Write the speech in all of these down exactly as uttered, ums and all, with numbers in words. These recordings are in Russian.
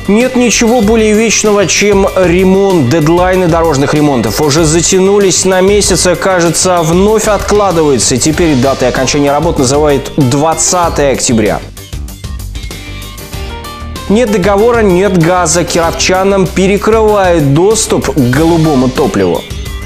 Нет ничего более вечного, чем ремонт. Дедлайны дорожных ремонтов уже затянулись на месяцы, кажется, вновь откладываются. Теперь датой окончания работ называют двадцатое октября. Нет договора, нет газа. Кировчанам перекрывают доступ к голубому топливу.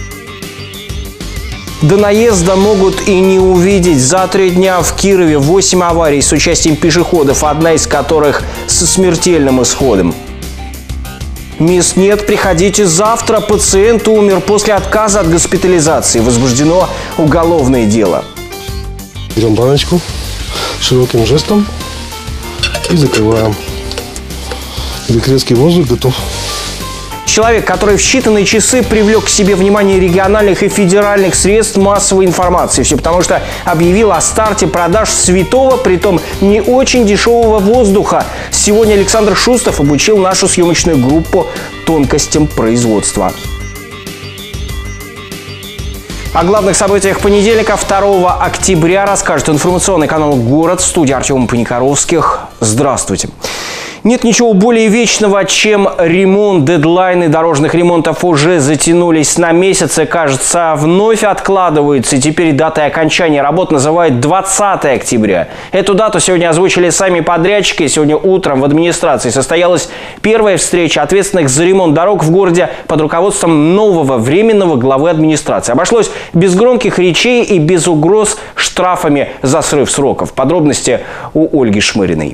До наезда могут и не увидеть. За три дня в Кирове восемь аварий с участием пешеходов, одна из которых со смертельным исходом. Мест нет, приходите завтра. Пациент умер после отказа от госпитализации. Возбуждено уголовное дело. Берем баночку широким жестом и закрываем. Грецкий воздух готов. Человек, который в считанные часы привлек к себе внимание региональных и федеральных средств массовой информации. Все потому, что объявил о старте продаж святого, притом не очень дешевого воздуха. Сегодня Александр Шустов обучил нашу съемочную группу тонкостям производства. О главных событиях понедельника, второго октября, расскажет информационный канал «Город», в студии Артем Паникоровских. Здравствуйте. Нет ничего более вечного, чем ремонт. Дедлайны дорожных ремонтов уже затянулись на месяцы, кажется, вновь откладываются. И теперь датой окончания работ называют двадцатое октября. Эту дату сегодня озвучили сами подрядчики. Сегодня утром в администрации состоялась первая встреча ответственных за ремонт дорог в городе под руководством нового временного главы администрации. Обошлось без громких речей и без угроз штрафами за срыв сроков. Подробности у Ольги Шмыриной.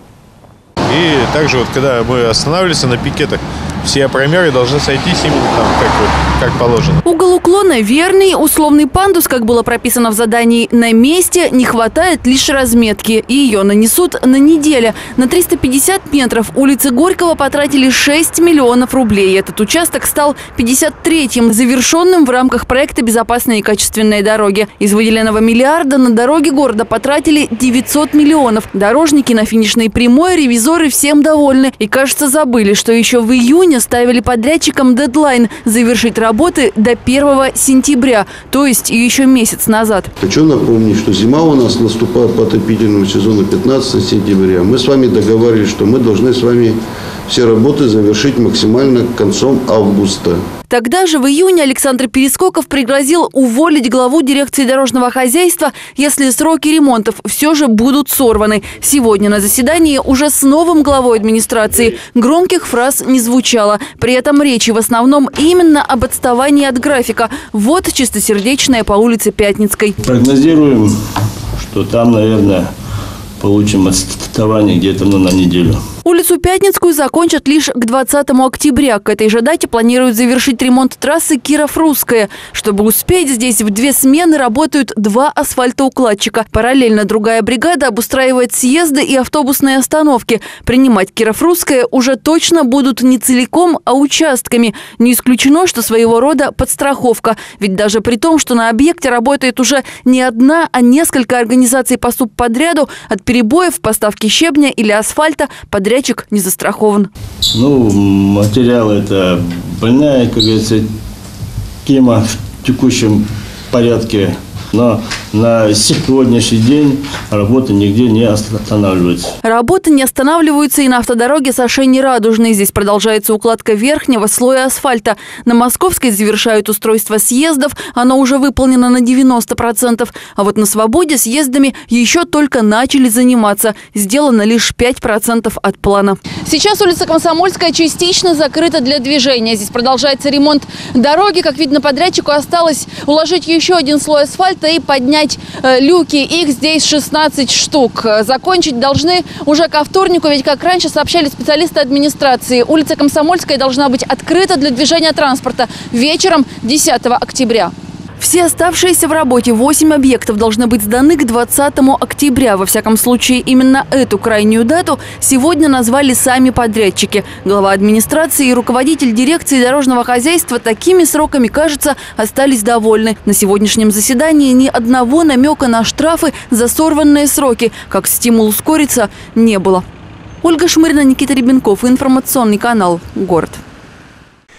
И также, вот, когда мы останавливаемся на пикетах, все промеры должны сойтись именно там, как, вот, как положено. Угол уклона верный, условный пандус, как было прописано в задании, на месте. Не хватает лишь разметки. И ее нанесут на неделю. На триста пятьдесят метров улицы Горького потратили шесть миллионов рублей. Этот участок стал пятьдесят третьим, завершенным в рамках проекта «Безопасные и качественные дороги». Из выделенного миллиарда на дороги города потратили девятьсот миллионов. Дорожники на финишной прямой, ревизоры всем довольны. И, кажется, забыли, что еще в июне ставили подрядчикам дедлайн завершить работы до первого сентября, то есть еще месяц назад. Хочу напомнить, что зима у нас наступает по отопительному сезону пятнадцатого сентября. Мы с вами договаривались, что мы должны с вами все работы завершить максимально к концу августа. Тогда же в июне Александр Перескоков пригрозил уволить главу дирекции дорожного хозяйства, если сроки ремонтов все же будут сорваны. Сегодня на заседании уже с новым главой администрации громких фраз не звучало. При этом речи в основном именно об отставании от графика. Вот чистосердечная по улице Пятницкой. Прогнозируем, что там, наверное, получим отставание где-то ну, на неделю. Улицу Пятницкую закончат лишь к двадцатому октября. К этой же дате планируют завершить ремонт трассы Киров-Русская. Чтобы успеть, здесь в две смены работают два асфальтоукладчика. Параллельно другая бригада обустраивает съезды и автобусные остановки. Принимать Киров-Русская уже точно будут не целиком, а участками. Не исключено, что своего рода подстраховка. Ведь даже при том, что на объекте работает уже не одна, а несколько организаций по субподряду, от перебоев в поставке щебня или асфальта подряд не застрахован. Ну, материал это больная, как говорится, тема в текущем порядке. Но на сегодняшний день работа нигде не останавливается. Работы не останавливаются и на автодороге Сашени-Радужной. Здесь продолжается укладка верхнего слоя асфальта. На Московской завершают устройство съездов. Оно уже выполнено на девяносто процентов. А вот на Свободе съездами еще только начали заниматься. Сделано лишь пять процентов от плана. Сейчас улица Комсомольская частично закрыта для движения. Здесь продолжается ремонт дороги. Как видно, подрядчику осталось уложить еще один слой асфальта и поднять э, люки. Их здесь шестнадцать штук. Закончить должны уже ко вторнику, ведь, как раньше сообщали специалисты администрации, улица Комсомольская должна быть открыта для движения транспорта вечером десятого октября. Все оставшиеся в работе восемь объектов должны быть сданы к двадцатому октября. Во всяком случае, именно эту крайнюю дату сегодня назвали сами подрядчики. Глава администрации и руководитель дирекции дорожного хозяйства такими сроками, кажется, остались довольны. На сегодняшнем заседании ни одного намека на штрафы за сорванные сроки, как стимул ускориться, не было. Ольга Шмырина, Никита Ребенков, информационный канал «Город».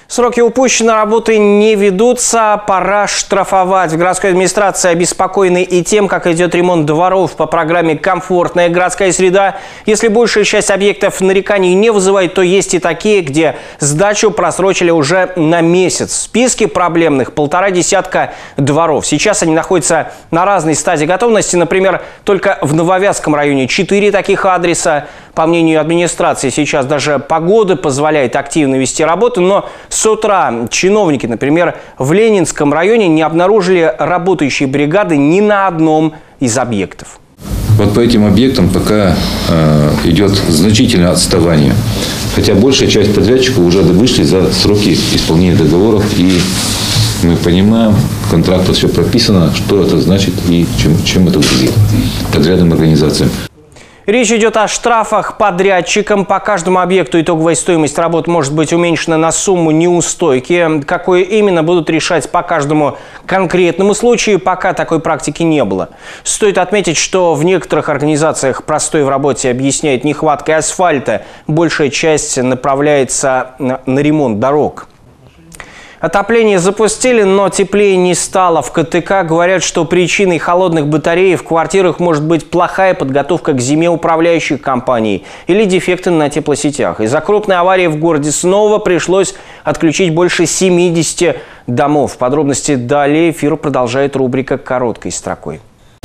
Сроки упущенной работы не ведутся, пора штрафовать. В городской администрации обеспокоены и тем, как идет ремонт дворов по программе «Комфортная городская среда». Если большая часть объектов нареканий не вызывает, то есть и такие, где сдачу просрочили уже на месяц. В списке проблемных полтора десятка дворов. Сейчас они находятся на разной стадии готовности. Например, только в Нововятском районе четыре таких адреса. По мнению администрации, сейчас даже погода позволяет активно вести работу, но с утра чиновники, например, в Ленинском районе не обнаружили работающие бригады ни на одном из объектов. Вот по этим объектам пока э, идет значительное отставание. Хотя большая часть подрядчиков уже вышли за сроки исполнения договоров. И мы понимаем, в контрактах все прописано, что это значит и чем, чем это грозит подрядным организациям. Речь идет о штрафах подрядчикам. По каждому объекту итоговая стоимость работ может быть уменьшена на сумму неустойки. Какое именно, будут решать по каждому конкретному случаю, пока такой практики не было. Стоит отметить, что в некоторых организациях простой в работе объясняет нехваткой асфальта. Большая часть направляется на ремонт дорог. Отопление запустили, но теплее не стало. В ка тэ ка говорят, что причиной холодных батарей в квартирах может быть плохая подготовка к зиме управляющих компаний или дефекты на теплосетях. Из-за крупной аварии в городе снова пришлось отключить больше семидесяти домов. Подробности далее. Эфир продолжает рубрика «Короткой строкой».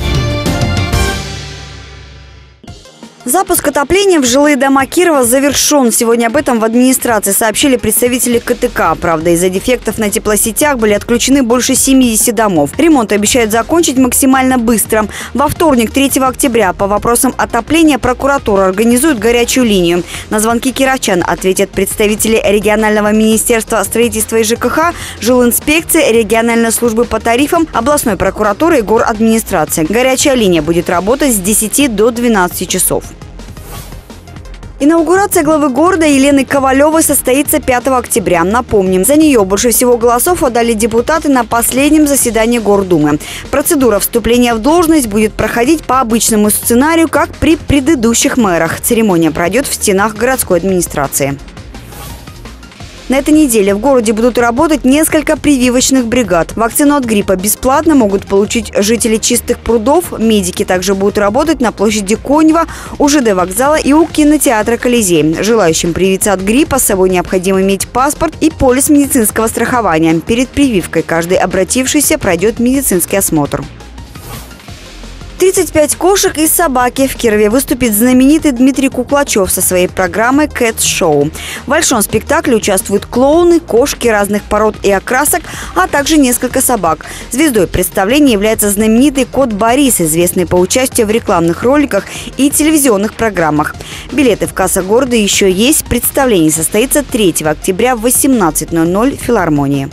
Запуск отопления в жилые дома Кирова завершен. Сегодня об этом в администрации сообщили представители ка тэ ка. Правда, из-за дефектов на теплосетях были отключены больше семидесяти домов. Ремонт обещают закончить максимально быстро. Во вторник, третьего октября, по вопросам отопления прокуратура организует горячую линию. На звонки кировчан ответят представители регионального министерства строительства и жэ ка ха, жилинспекции, региональной службы по тарифам, областной прокуратуры и горадминистрации. Горячая линия будет работать с десяти до двенадцати часов. Инаугурация главы города Елены Ковалевой состоится пятого октября. Напомним, за нее больше всего голосов отдали депутаты на последнем заседании Гордумы. Процедура вступления в должность будет проходить по обычному сценарию, как при предыдущих мэрах. Церемония пройдет в стенах городской администрации. На этой неделе в городе будут работать несколько прививочных бригад. Вакцину от гриппа бесплатно могут получить жители Чистых прудов. Медики также будут работать на площади Конева, у жэ дэ вокзала и у кинотеатра «Колизей». Желающим привиться от гриппа с собой необходимо иметь паспорт и полис медицинского страхования. Перед прививкой каждый обратившийся пройдет медицинский осмотр. тридцать пять кошек и собаки. В Кирове выступит знаменитый Дмитрий Куклачев со своей программой «Кэтс Шоу». В большом спектакле участвуют клоуны, кошки разных пород и окрасок, а также несколько собак. Звездой представления является знаменитый кот Борис, известный по участию в рекламных роликах и телевизионных программах. Билеты в кассах города еще есть. Представление состоится третьего октября в восемнадцать ноль ноль в филармонии.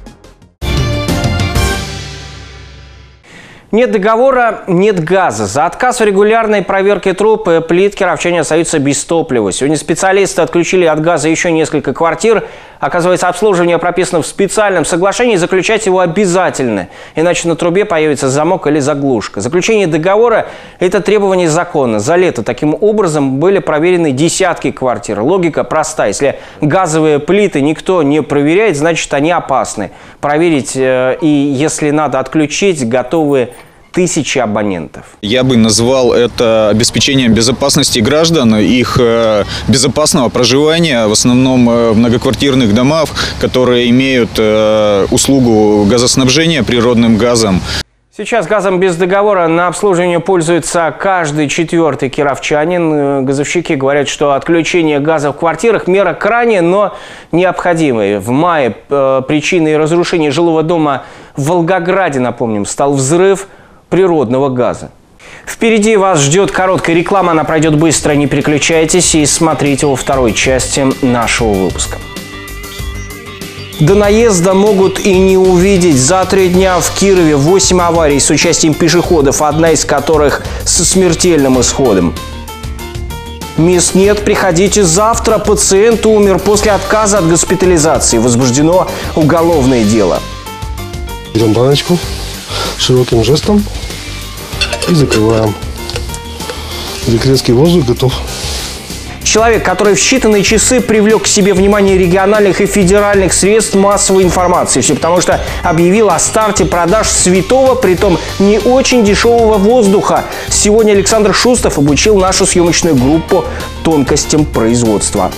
Нет договора, нет газа. За отказ в регулярной проверке труб и плит кировчане остаются без топлива. Сегодня специалисты отключили от газа еще несколько квартир. Оказывается, обслуживание прописано в специальном соглашении, заключать его обязательно. Иначе на трубе появится замок или заглушка. Заключение договора – это требование закона. За лето таким образом были проверены десятки квартир. Логика проста. Если газовые плиты никто не проверяет, значит, они опасны. Проверить э, и, если надо, отключить готовы тысячи абонентов. Я бы назвал это обеспечением безопасности граждан, их безопасного проживания, в основном в многоквартирных домах, которые имеют услугу газоснабжения природным газом. Сейчас газом без договора на обслуживание пользуется каждый четвертый кировчанин. Газовщики говорят, что отключение газа в квартирах – мера крайняя, но необходимая. В мае э, причиной разрушения жилого дома в Волгограде, напомним, стал взрыв природного газа. Впереди вас ждет короткая реклама, она пройдет быстро, не переключайтесь и смотрите во второй части нашего выпуска. До наезда могут и не увидеть. За три дня в Кирове восемь аварий с участием пешеходов, одна из которых со смертельным исходом. Мест нет, приходите завтра. Пациент умер после отказа от госпитализации. Возбуждено уголовное дело. Берем баночку широким жестом и закрываем. Грецкий воздух готов. Человек, который в считанные часы привлек к себе внимание региональных и федеральных средств массовой информации. Все потому, что объявил о старте продаж святого, притом не очень дешевого воздуха. Сегодня Александр Шустов обучил нашу съемочную группу тонкостям производства.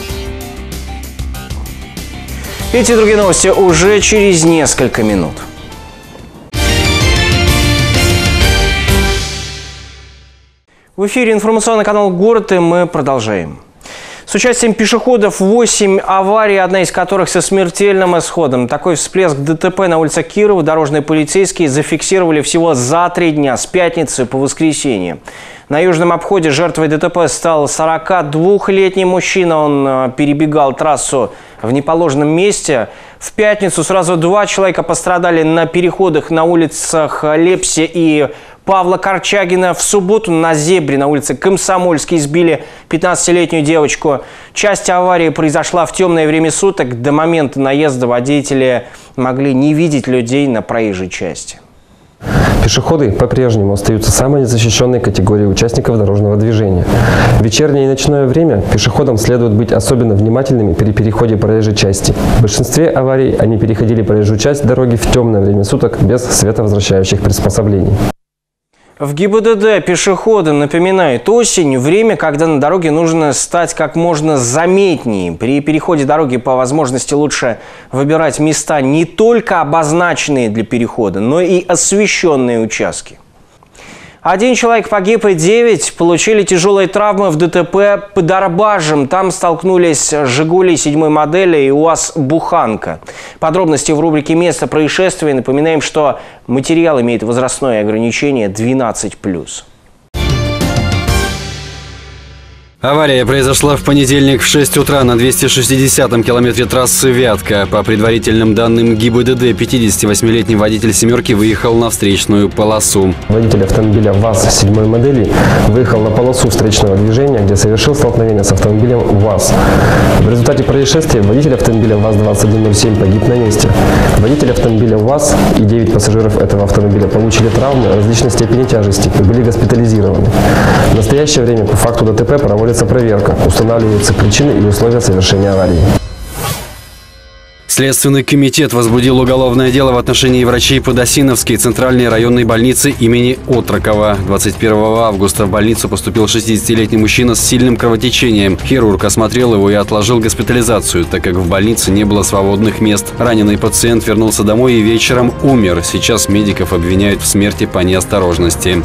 Эти и другие новости уже через несколько минут. В эфире информационный канал «Город», и мы продолжаем. С участием пешеходов восемь аварий, одна из которых со смертельным исходом. Такой всплеск ДТП на улице Кирова дорожные полицейские зафиксировали всего за три дня, с пятницы по воскресенье. На южном обходе жертвой ДТП стал сорокадвухлетний мужчина. Он перебегал трассу в неположенном месте. В пятницу сразу два человека пострадали на переходах на улицах Лепси и Павла Корчагина. В субботу на зебре на улице Комсомольской избили пятнадцатилетнюю девочку. Часть аварии произошла в темное время суток. До момента наезда водители могли не видеть людей на проезжей части. Пешеходы по-прежнему остаются самой незащищенной категорией участников дорожного движения. В вечернее и ночное время пешеходам следует быть особенно внимательными при переходе проезжей части. В большинстве аварий они переходили проезжую часть дороги в темное время суток без световозвращающих приспособлений. В ГИБДД пешеходам напоминают осень – время, когда на дороге нужно стать как можно заметнее. При переходе дороги по возможности лучше выбирать места не только обозначенные для перехода, но и освещенные участки. Один человек погиб и девять получили тяжелые травмы в ДТП под Арбажем. Там столкнулись «Жигули» седьмой модели и УАЗ «Буханка». Подробности в рубрике «Место происшествия». Напоминаем, что материал имеет возрастное ограничение двенадцать плюс. Авария произошла в понедельник в шесть утра на двести шестидесятом километре трассы Вятка. По предварительным данным ГИБДД, пятидесятивосьмилетний водитель «семерки» выехал на встречную полосу. Водитель автомобиля ВАЗ седьмой модели выехал на полосу встречного движения, где совершил столкновение с автомобилем ВАЗ. В результате происшествия водитель автомобиля ВАЗ двадцать один ноль семь погиб на месте. Водитель автомобиля ВАЗ и девять пассажиров этого автомобиля получили травмы различной степени тяжести и были госпитализированы. В настоящее время по факту ДТП проводится проверка, устанавливаются причины и условия совершения аварии. Следственный комитет возбудил уголовное дело в отношении врачей Подосиновской центральной районной больницы имени Отрокова. двадцать первого августа в больницу поступил шестидесятилетний мужчина с сильным кровотечением. Хирург осмотрел его и отложил госпитализацию, так как в больнице не было свободных мест. Раненый пациент вернулся домой и вечером умер. Сейчас медиков обвиняют в смерти по неосторожности.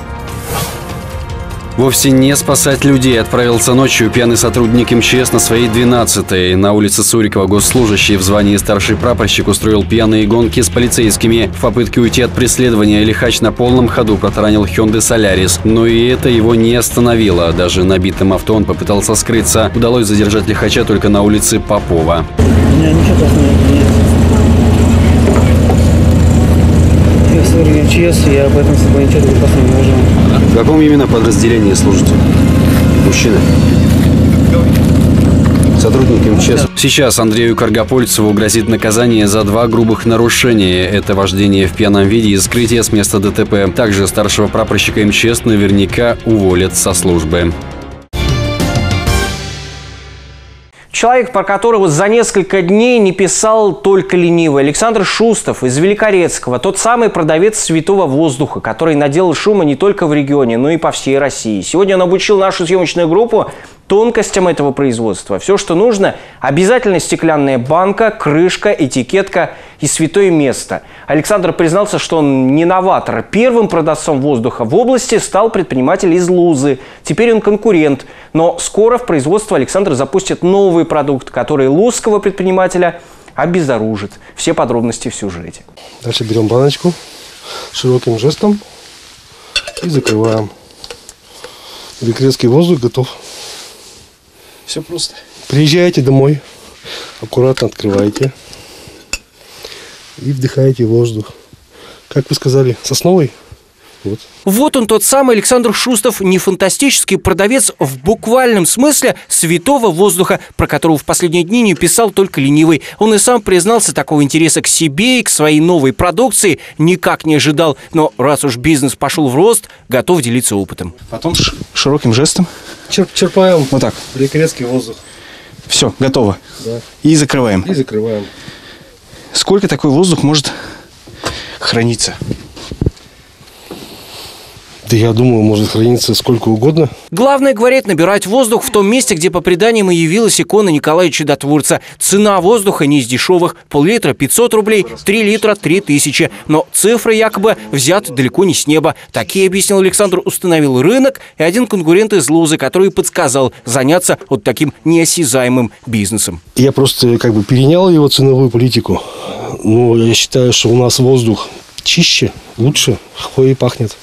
Вовсе не спасать людей отправился ночью пьяный сотрудник МЧС на своей двенадцатой. На улице Сурикова госслужащий в звании старший прапорщик устроил пьяные гонки с полицейскими. В попытке уйти от преследования лихач на полном ходу протаранил Hyundai Solaris. Но и это его не остановило. Даже набитым авто он попытался скрыться. Удалось задержать лихача только на улице Попова. МЧС, я об этом с собой ничего не можу. В каком именно подразделении служите? Мужчина. Сотрудник МЧС. Сейчас Андрею Каргопольцеву грозит наказание за два грубых нарушения. Это вождение в пьяном виде и скрытие с места ДТП. Также старшего прапорщика МЧС наверняка уволят со службы. Человек, про которого за несколько дней не писал только ленивый. Александр Шустов из Великорецкого. Тот самый продавец святого воздуха, который наделал шума не только в регионе, но и по всей России. Сегодня он обучил нашу съемочную группу тонкостям этого производства. Все, что нужно – обязательно стеклянная банка, крышка, этикетка и святое место. Александр признался, что он не новатор. Первым продавцом воздуха в области стал предприниматель из Лузы. Теперь он конкурент. Но скоро в производство Александр запустит новый продукт, который лузского предпринимателя обезоружит. Все подробности в сюжете. Дальше берем баночку широким жестом и закрываем. Великорецкий воздух готов. Все просто. Приезжаете домой, аккуратно открываете и вдыхаете воздух. Как вы сказали, сосновый? Вот. Вот он, тот самый Александр Шустов, не фантастический продавец в буквальном смысле святого воздуха, про которого в последние дни не писал только ленивый. Он и сам признался, такого интереса к себе и к своей новой продукции никак не ожидал. Но раз уж бизнес пошел в рост, готов делиться опытом. Потом ш- широким жестом Черп, черпаем. Вот так. Великорецкий воздух. Все, готово. Да. И закрываем. И закрываем. Сколько такой воздух может храниться? Да я думаю, может храниться сколько угодно. Главное, говорят, набирать воздух в том месте, где по преданиям и явилась икона Николая Чудотворца. Цена воздуха не из дешевых. Пол-литра – пятьсот рублей, три литра – три тысячи. Но цифры якобы взяты далеко не с неба. Такие, объяснил Александр, установил рынок и один конкурент из Лузы, который подсказал заняться вот таким неосязаемым бизнесом. Я просто как бы перенял его ценовую политику. Ну, я считаю, что у нас воздух чище, лучше, хвоей и пахнет.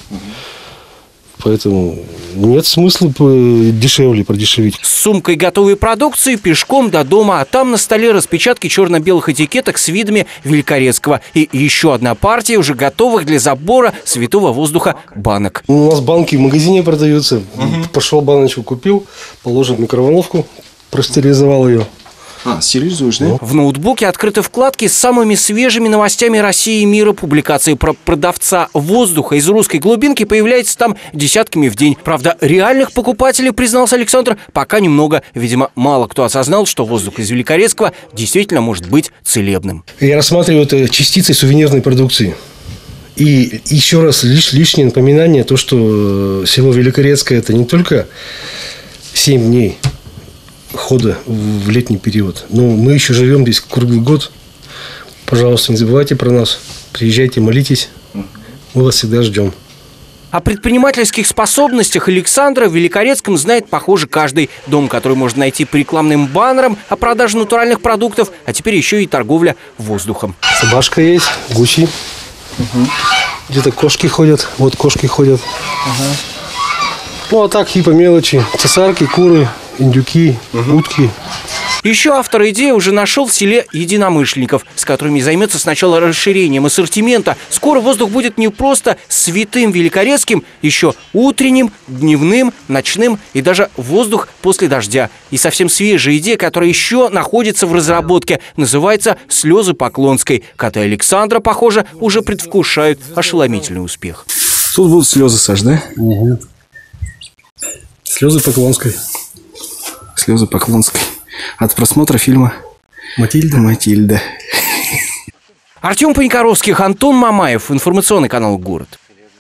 Поэтому нет смысла дешевле продешевить. С сумкой готовой продукции пешком до дома, а там на столе распечатки черно-белых этикеток с видами Великорецкого. И еще одна партия уже готовых для забора святого воздуха банок. У нас банки в магазине продаются. Угу. Пошел баночку купил, положил в микроволновку, простерилизовал ее. А, стерилизуешь, да? В ноутбуке открыты вкладки с самыми свежими новостями России и мира. Публикации про продавца воздуха из русской глубинки появляются там десятками в день. Правда, реальных покупателей, признался Александр, пока немного. Видимо, мало кто осознал, что воздух из Великорецкого действительно может быть целебным. Я рассматриваю это частицей сувенирной продукции. И еще раз лиш, лишнее напоминание, то, что село Великорецкое – это не только семь дней хода в летний период. Но мы еще живем здесь круглый год. Пожалуйста, не забывайте про нас. Приезжайте, молитесь. Мы вас всегда ждем. О предпринимательских способностях Александра в Великорецком знает, похоже, каждый. Дом, который можно найти по рекламным баннерам о продаже натуральных продуктов, а теперь еще и торговля воздухом. Собачка есть, гуси. Угу. Где-то кошки ходят. Вот кошки ходят. Угу. Ну, а так и по мелочи. Цесарки, куры, индюки, угу. утки. Еще автор идеи уже нашел в селе единомышленников, с которыми займется сначала расширением ассортимента. Скоро воздух будет не просто святым Великорецким, еще утренним, дневным, ночным и даже воздух после дождя. И совсем свежая идея, которая еще находится в разработке, называется «Слезы Поклонской». Коты Александра, похоже, уже предвкушают ошеломительный успех. Тут будут слезы, Саш, да? Угу. Слезы Поклонской. Слезы Поклонской. От просмотра фильма «Матильда». «Матильда». Артем Паникоровских, Антон Мамаев. Информационный канал «Город».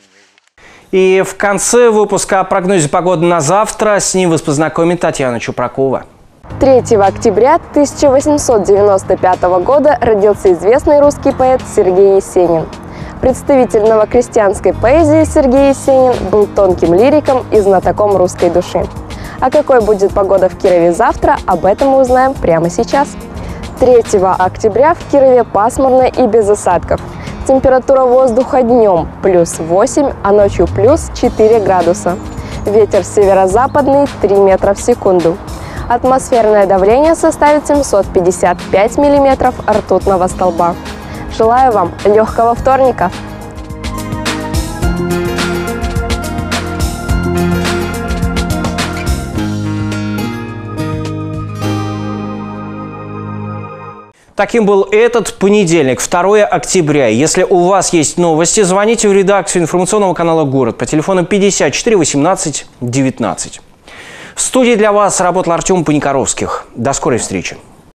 И в конце выпуска о прогнозе погоды на завтра с ним вас познакомит Татьяна Чупракова. третьего октября тысяча восемьсот девяносто пятого года родился известный русский поэт Сергей Есенин. Представитель новокрестьянской поэзии Сергей Есенин был тонким лириком и знатоком русской души. А какой будет погода в Кирове завтра, об этом мы узнаем прямо сейчас. третьего октября в Кирове пасмурно и без осадков. Температура воздуха днем плюс восемь, а ночью плюс четыре градуса. Ветер северо-западный три метра в секунду. Атмосферное давление составит семьсот пятьдесят пять миллиметров ртутного столба. Желаю вам легкого вторника! Таким был этот понедельник, второе октября. Если у вас есть новости, звоните в редакцию информационного канала «Город» по телефону пятьдесят четыре восемнадцать девятнадцать. В студии для вас работал Артем Паникоровских. До скорой встречи.